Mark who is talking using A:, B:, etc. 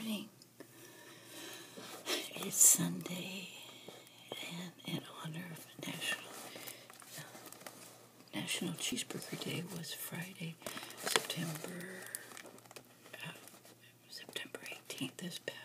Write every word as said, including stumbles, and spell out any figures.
A: morning. It's Sunday, and in honor of National uh, National Cheeseburger Day was Friday, September uh, September eighteenth, this past